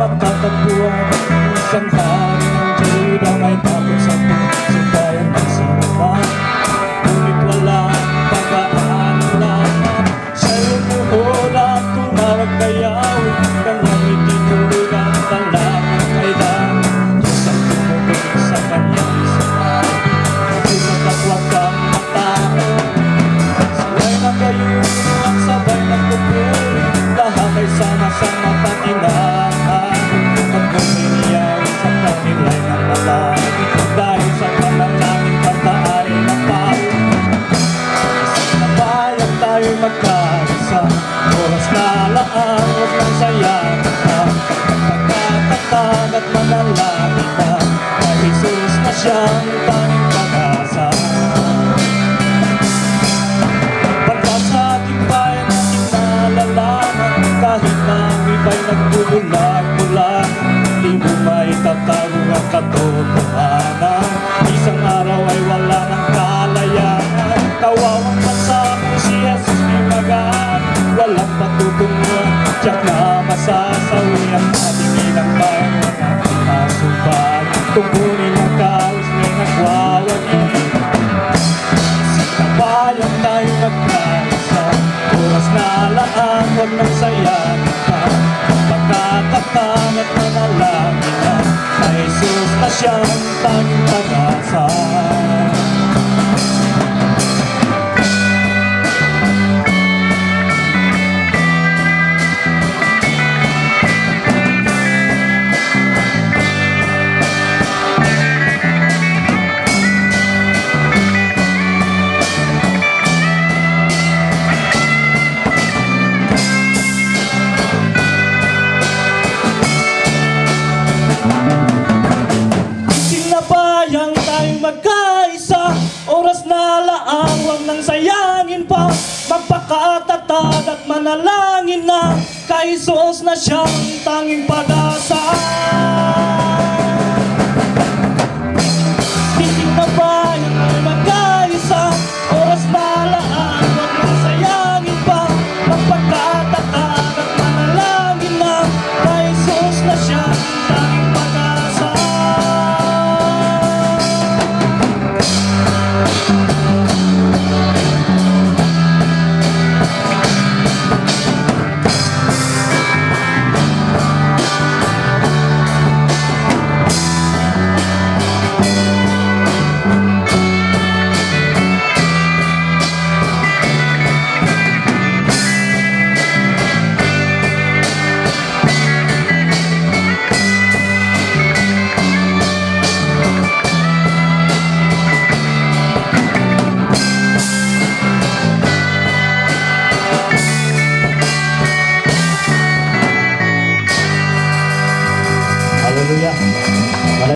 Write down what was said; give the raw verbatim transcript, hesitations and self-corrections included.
matatagpuan. Isang hari ng Juda may tapos sa sumbayan ng sinuman. Ngunit wala pag-aan lahat. Siya'y lumuhod at tumawag kay Yahweh. Kanyang itinulog ang talakang kay Dan. Diyos ang tumulog sa kanyang isang Sugat at huwag kang matao. Sila'y nagayuno at sabay nagpupul. Lahat ay sama-sama patinahan. Pagpuminiyaw sa kanila'y namalagi. Dahil sa panalangin kanta ay napao. Sa bayan tayo'y magkaisa. Oras na laan, huwag ng sayang ka. Pagkatatag at manalangin na kay Jesus na siyang tanging pag-asa. Pagkat sa ating bayan ating nalalaman, kahit na ang iba'y nagbubulag-bulag, di mo maitatago ang katotohanan. Isang araw ay wala ng kalayanan. Kawawang bansa kung si Jesus di magaan. Walang patutunguhan, tiyak na masasawi ang ating ilang bayan ng ating kasumbahan. Tungkulin ang kaos na nagwawagi. Sa bayan tayo magkaisa. Oras na laan, huwag nang sayang ka. Pagkatatang at manalangin na na Jesus na siyang tanging pag-asa. Sinabayang tayong magkaisa. Oras na laang, huwag nang sayangin pa. Magpakatatag at manalangin na kay Jesus na siyang tanging pag-asa.